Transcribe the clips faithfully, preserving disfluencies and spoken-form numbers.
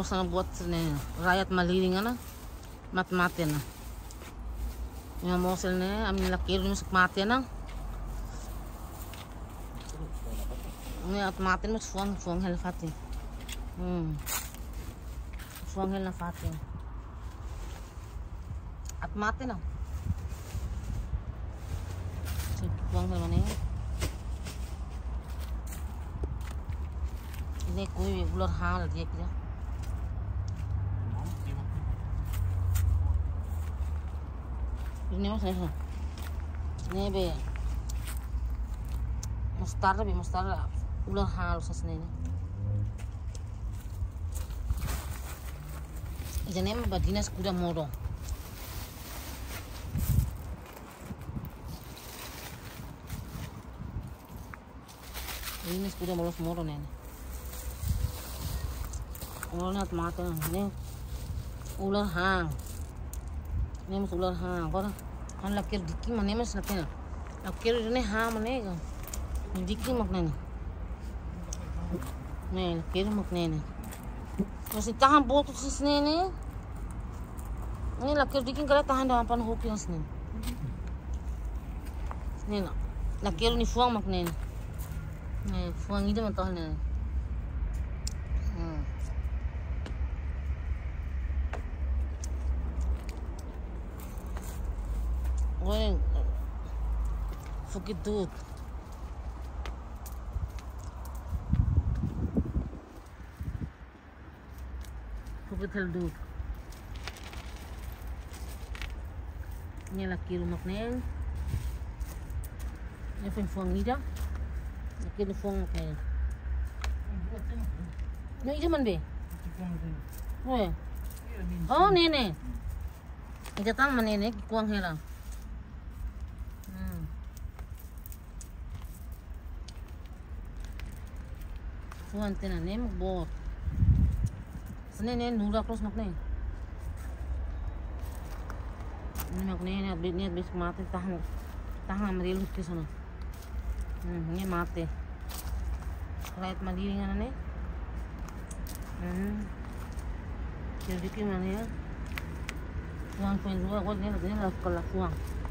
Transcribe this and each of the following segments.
sana buat nih rakyat maliring na mat-mati na. Yung mosel na amin lakir mo sa mati na. Ini at mati mo fuang fuang hel fati. Hmm. Fuang hel na fati. At mati na. Si fuang hel mana ya? Ini kui ular hal dia kira. Ini mas nih. Ini be. Mustar be mustar ular hal sasne ini. Jadi mah badinas kuda moro. Ini kuda molos moro nih. Ular nat mata nih. Ular hang. Ini mas ular hang. Kau kan lakir diki mana mas natin. Lakir ini hang mana ya? Diki makna nih. Nih lakir makna nih. Masih tahan botol sini nih. Ini lakir diki kalau tahan dalam pan hoki sini. Nih nak. Lakir ini fuang makna nih. Nih fuang ini mantah nih. Hmm. Gue fukit dud. Fukit hal dud. Ini laki rumah neng. Ini pun fuang ida. Laki ni fuang kayak. Nah itu mana be? Oh, oh nene. Ini datang mana nene kuang hela. Tuan tina nem bot. Sene ne nura cross makne. Ini makne ne abis ne abis mate tahan tahan meril ke sana. Hmm, ini mate. Rakyat mandiri ngana ne. Hmm. Jadi ki mana ya? Tuan pun dua kau ne ne lah kalau tuan.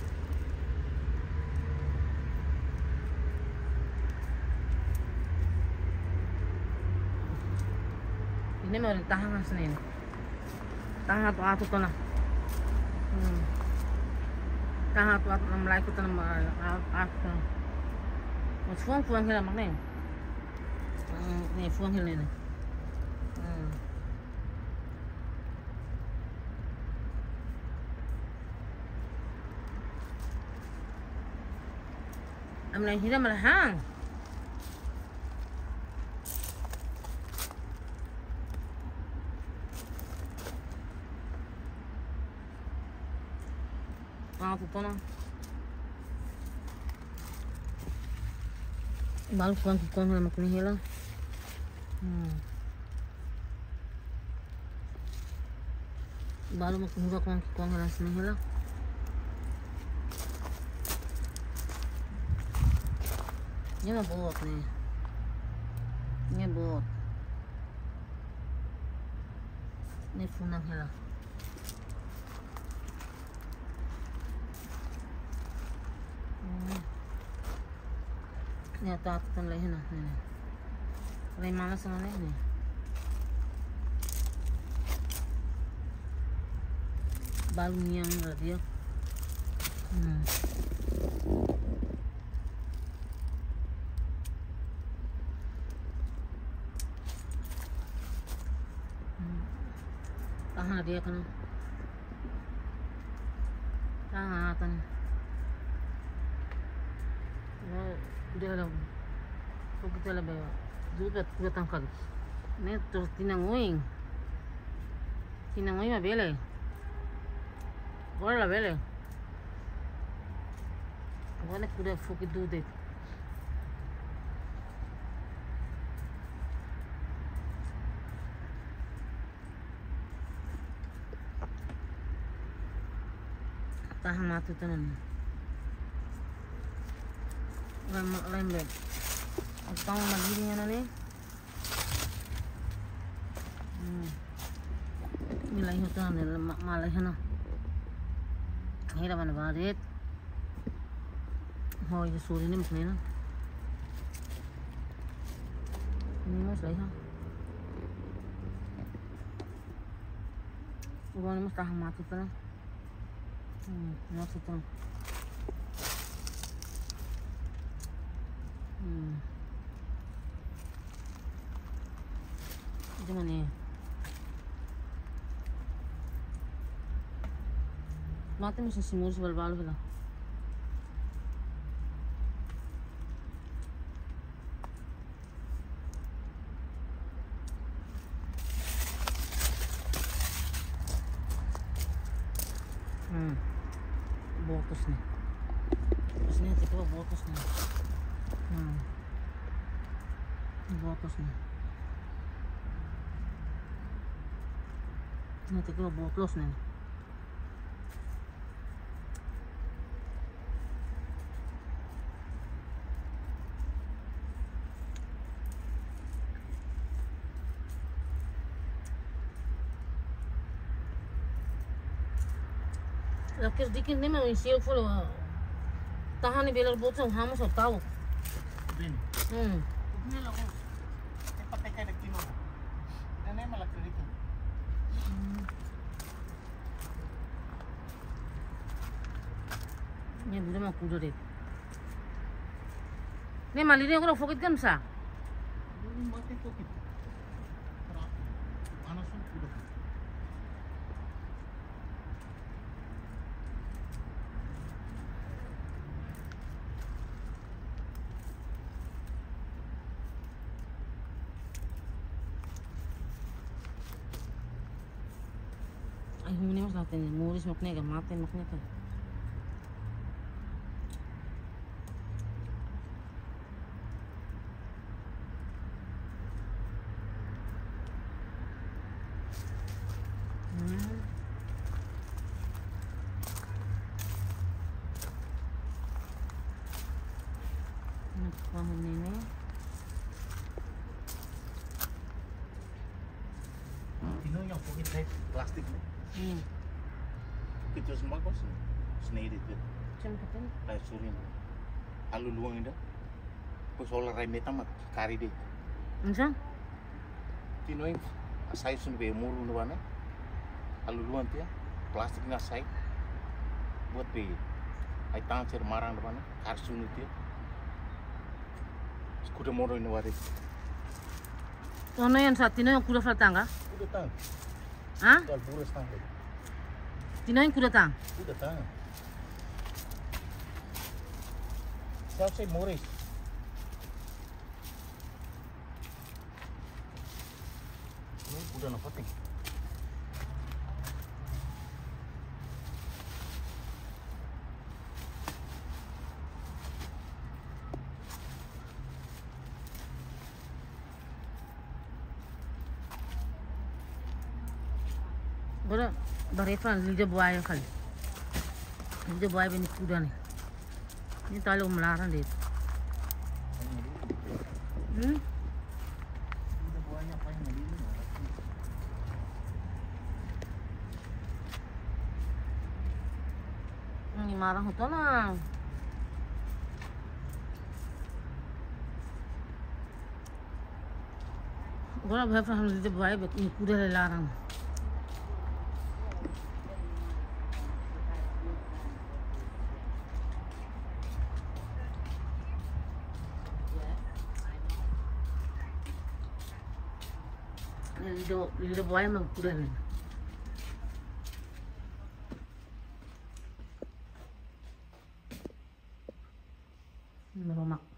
Ini mau ditahan kan sini. Tahan atau atau tu na. Hmm. Tahan atau atau nama lain kita nama atau. Mas fuang fuang hela makna. Hmm, ni fuang hela ni. Hmm. Amla hira malahang. Ah, tu na. Baru kuang kuang hela makna hela. Hmm. Baru makna kuang kuang hela sini hela. Ini mah bot nih. Ini bot. Ini funang hela. Ini atau atau lain lah ni. Lain mana sana ni? Balung yang dia. Hmm. Tahan dia kan. Tahan kan. Dia lah, so kita lah bawa, juga juga tangkal. Ni terus tinanguing, tinanguing mah bela, boleh lah bela. Boleh kuda fukit duduk. Tahan matu tenan. Lain bed. Atau lagi ni mana ni? Hmm. Nilai hotel nilai malay na. Hira man barit. Ho ये सूर्य ने मुकने ना. Ini mas lagi ha. Uang mas tahan mati tu na. Hmm, mati tu. Hmm. Itu mana? Mati mesti simur sebal balu bila. Hmm, botos ni. Botos ni, tiba botos ni. Hmm, botos ni. Ni tiba botos ni. Lakir dikit ni memang isi full. Tahan ni belar botos hamas or tahu. Bini. Hmm. Ini lah kau. Cepat tekan lagi kilo. Dan ni malah kredit. Ni bukan mak kuda deh. Ni malah ni aku nak fokus kan sah. Ini mati kokit. Panas pun kuda. Ay, huni mas natin. Muris makne ka, mati makne ka. Hmm. Nagpahon nini. Tino yang kokit type plastik ni. Hmm. Kita semua kau sih. Sendiri itu. Macam kata ni. Lain suri ni. Alu luang ini. Kau solar rai meta mat kari deh. Macam? Tino yang asai sun be muru nu mana. Alu luang tu ya. Plastik ni asai. Buat be. Ai tang cer marang nu mana. Kar sun itu ya. Kuda moro ini waris. Ono yang saat ini yang kuda flatang ka? Kuda tang. Hah? Dal buras tang. Tino yang kuda tang? Kuda tang. Siapa sih Morris? Ini kuda nak penting. Bora barefan lidah buaya kali. Lidah buaya bini kuda ni. Ini tali umlaran deh. Hmm? Kuda buahnya apa yang ini? Ini marah itu lah. Bora barefan lidah buaya bini kuda larang. Lidah lidah buaya memang kuda ni. Meromak.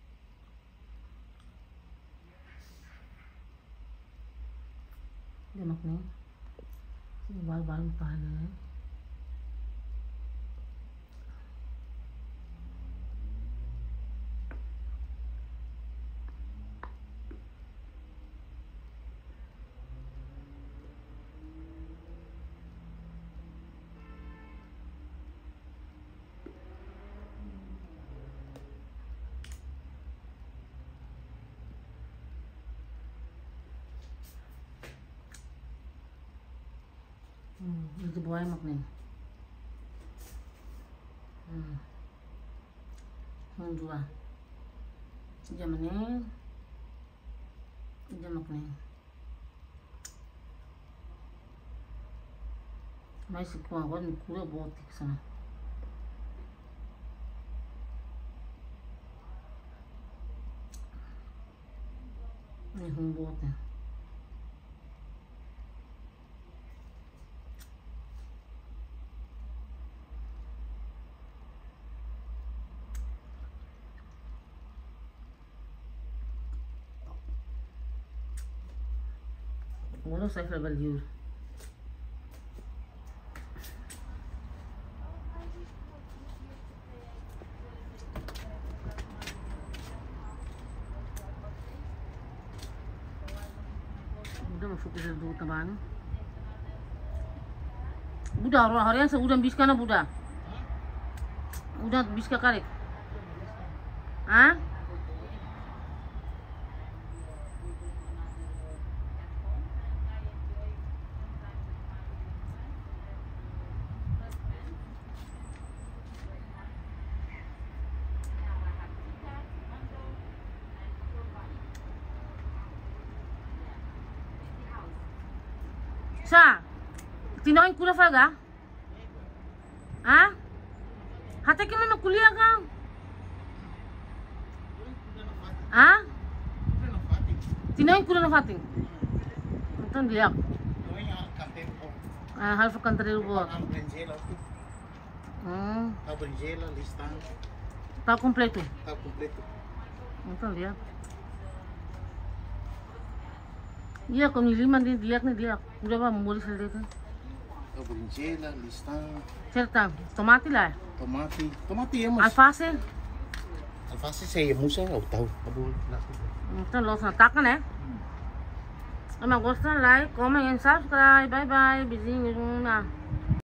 Dia maknya. Sini bal-bal tahan ni. Hmm, itu buaya mak nih. Hmm. Dua. Jam ini. Jam mak nih. Masih kuah kuah nih kuah botik sana. Ini humbotnya. Wala sa flavor yun. Udah masuk ke dalam dua taban. Buda orang harian sa udah biska na buda. Udah biska karek. Ah? Sa, tinoin kula faga? Ah? Hata kima na kuliah ka? Ah? Tinoin kula na fating. Então dia. Ah, half country bo. Hmm. A berinjela, listão. Tá completo. Tá completo. Então dia. Iya, kung niliman din diak na diak. Udah ba muli sa dito? A berinjela, listão. Certa, tomate lah. Tomate. Tomate é mas. Alface. Alface saya musa ou tahu. Abu. Então los na takan eh. Ama gusto like, comment and subscribe. Bye bye. Busy na.